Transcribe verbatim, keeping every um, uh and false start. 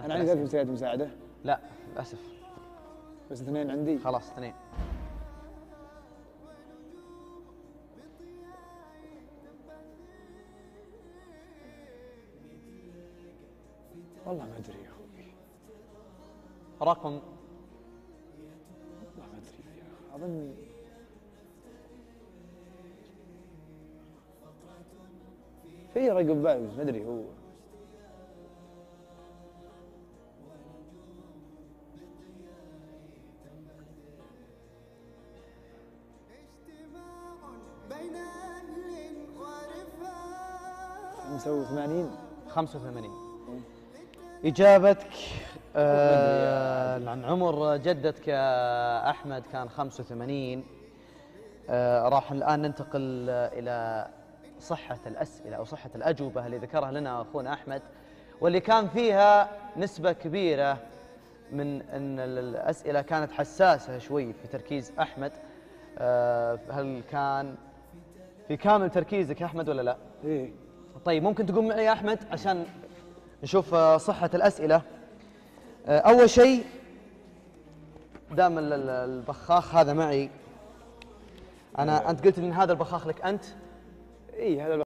لنا انا عندي ثلاث مساعدات مساعده. لا للاسف. بس اثنين عندي. خلاص اثنين. والله ما ادري يا اخوي. رقم. والله ما ادري يا اخي. اظن في رقم بالي بس ما ادري هو. خمسة وثمانين. خمسة وثمانين. إجابتك آه عن عمر جدتك يا أحمد كان خمسة وثمانين. آه راح الآن ننتقل إلى صحة الأسئلة أو صحة الأجوبة اللي ذكرها لنا أخونا أحمد، واللي كان فيها نسبة كبيرة من أن الأسئلة كانت حساسة شوي في تركيز أحمد. آه هل كان في كامل تركيزك يا أحمد ولا لا؟ إيه. طيب ممكن تقوم معي يا أحمد عشان نشوف صحة الأسئلة. أول شيء دام البخاخ هذا معي أنا، أنت قلت لي إن هذا البخاخ لك أنت؟ إيه هذا